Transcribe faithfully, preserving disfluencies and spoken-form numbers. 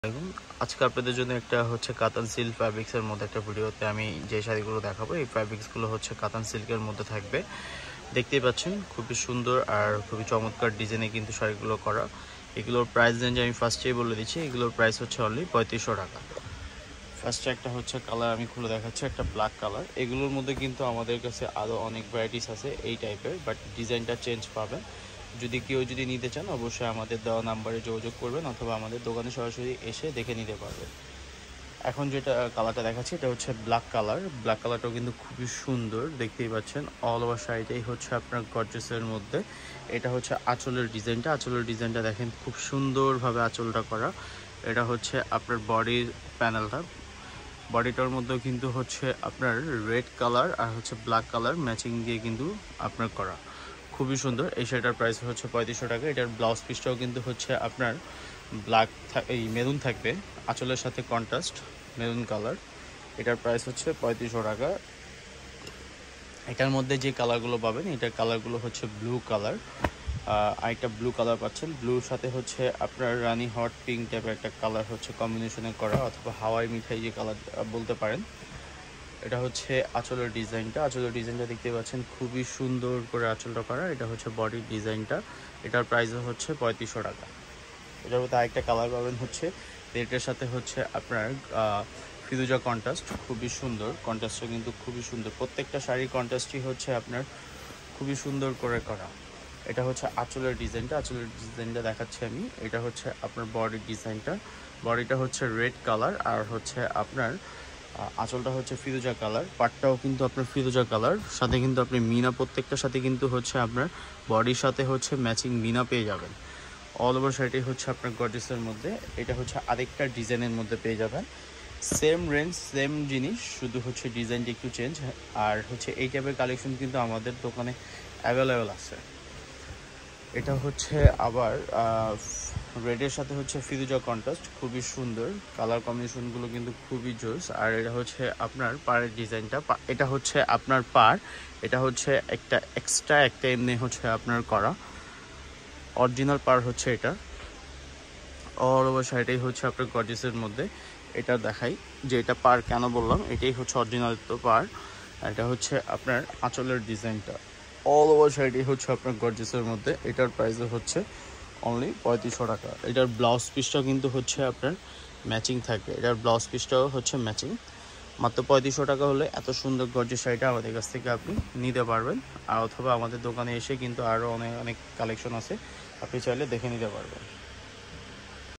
দেখুন, আজকে আপনাদের জন্য একটা হচ্ছে কাতান সিল্ক ফ্যাব্রিক্সের মধ্যে একটা ভিডিওতে আমি যে শাড়িগুলো দেখাবো, এই ফ্যাব্রিক্সগুলো হচ্ছে কাতান সিল্কের মধ্যে থাকবে। দেখতেই পাচ্ছেন খুবই সুন্দর আর খুবই চমৎকার ডিজাইনে কিন্তু শাড়িগুলো করা। এগুলোর প্রাইস রেঞ্জ আমি ফার্স্টেই বলে দিচ্ছি, এগুলোর প্রাইস হচ্ছে অনলি পঁয়ত্রিশশো টাকা। ফার্স্টে একটা হচ্ছে কালার আমি খুলে দেখাচ্ছি, একটা ব্ল্যাক কালার। এগুলোর মধ্যে কিন্তু আমাদের কাছে আরও অনেক ভ্যারাইটিস আছে এই টাইপের, বাট ডিজাইনটা চেঞ্জ পাবেন। যদি কেউ যদি নিতে চান অবশ্যই আমাদের দেওয়া নাম্বারে যোগাযোগ করবেন অথবা আমাদের দোকানে সরাসরি এসে দেখে নিতে পারবেন। এখন যেটা কালারটা দেখাচ্ছি এটা হচ্ছে ব্ল্যাক কালার। ব্ল্যাক কালারটাও কিন্তু খুবই সুন্দর, দেখতেই পাচ্ছেন। অল ওভার শাড়িটাই হচ্ছে আপনার গর্জিয়াসের মধ্যে। এটা হচ্ছে আঁচলের ডিজাইনটা। আঁচলের ডিজাইনটা দেখেন খুব সুন্দরভাবে আঁচলটা করা। এটা হচ্ছে আপনার বডির প্যানেলটা। বডিটার মধ্যেও কিন্তু হচ্ছে আপনার রেড কালার আর হচ্ছে ব্ল্যাক কালার ম্যাচিং দিয়ে কিন্তু আপনার করা, খুবই সুন্দর। এই শাড়িটার প্রাইস হচ্ছে পঁয়ত্রিশশো টাকা। এটার ব্লাউজ পিসটাও কিন্তু হচ্ছে আপনার ব্ল্যাক এই মেরুন থাকবে, আঁচলের সাথে কন্ট্রাস্ট মেরুন কালার। এটার প্রাইস হচ্ছে পঁয়ত্রিশশো টাকা। এটার মধ্যে যে কালারগুলো পাবেন, এটার কালারগুলো হচ্ছে ব্লু কালার, আরেকটা ব্লু কালার পাচ্ছেন। ব্লুর সাথে হচ্ছে আপনার রানি হট পিঙ্ক টাইপের একটা কালার হচ্ছে কম্বিনেশনে করা, অথবা হাওয়াই মিঠাই যে কালার বলতে পারেন। এটা হচ্ছে আঁচলের ডিজাইনটা। আঁচলের ডিজাইনটা দেখতে পাচ্ছেন খুবই সুন্দর করে আঁচলটা করা। এটা হচ্ছে বডির ডিজাইনটা। এটার প্রাইস হচ্ছে পঁয়ত্রিশশো টাকা। এটার মধ্যে আরেকটা কালার পাবেন হচ্ছে রেডের সাথে হচ্ছে আপনার ফিরোজা কন্ট্রাস্ট, খুবই সুন্দর। কন্ট্রাস্টটা কিন্তু খুবই সুন্দর, প্রত্যেকটা শাড়ির কন্ট্রাস্টই হচ্ছে আপনার খুবই সুন্দর করে করা। এটা হচ্ছে আঁচলের ডিজাইনটা। আঁচলের ডিজাইনটা দেখাচ্ছি আমি। এটা হচ্ছে আপনার বডির ডিজাইনটা। বডিটা হচ্ছে রেড কালার আর হচ্ছে আপনার আঁচলটা হচ্ছে ফিরোজা কালার। পাটটাও কিন্তু আপনার ফিরোজা কালার, সাথে কিন্তু আপনি মিনা, প্রত্যেকটার সাথে কিন্তু হচ্ছে আপনার বডির সাথে হচ্ছে ম্যাচিং মিনা পেয়ে যাবেন। অল ওভার শাড়িটাই হচ্ছে আপনার গর্জিয়াসের মধ্যে। এটা হচ্ছে আরেকটা ডিজাইনের মধ্যে পেয়ে যাবেন। সেম রেঞ্জ সেম জিনিস, শুধু হচ্ছে ডিজাইনটা একটু চেঞ্জ। আর হচ্ছে এই টাইপের কালেকশন কিন্তু আমাদের দোকানে অ্যাভেলেবেল আছে। এটা হচ্ছে আবার রেডের সাথে হচ্ছে ফিরোজা কন্ট্রাস্ট, খুবই সুন্দর। কালার কম্বিনেশনগুলো কিন্তু খুবই জোস। আর এটা হচ্ছে আপনার পাড়ের ডিজাইনটা। এটা হচ্ছে আপনার পাড়, এটা হচ্ছে একটা এক্সট্রা একটা এমনি হচ্ছে আপনার করা অরিজিনাল পাড় হচ্ছে এটা। অল ওভার শাড়িটাই হচ্ছে আপনার গর্জিয়াসের মধ্যে। এটা দেখাই যে এটা পাড় কেন বললাম, এটাই হচ্ছে অরিজিনাল তো পাড়। এটা হচ্ছে আপনার আঁচলের ডিজাইনটা। অল ওভার শাড়িটাই হচ্ছে আপনার গর্জিয়াসের মধ্যে। এটার প্রাইস হচ্ছে অনলি পঁয়ত্রিশশো টাকা। এটার ব্লাউজ পিসটাও কিন্তু হচ্ছে আপনার ম্যাচিং থাকবে। এটার ব্লাউজ পিসটাও হচ্ছে ম্যাচিং। মাত্র পঁয়ত্রিশশো টাকা হলে এত সুন্দর গর্জিয়াস শাড়িটা আমাদের কাছ থেকে আপনি নিতে পারবেন। আর অথবা আমাদের দোকানে এসে কিন্তু আরও অনেক অনেক কালেকশন আছে, আপনি চাইলে দেখে নিতে পারবেন।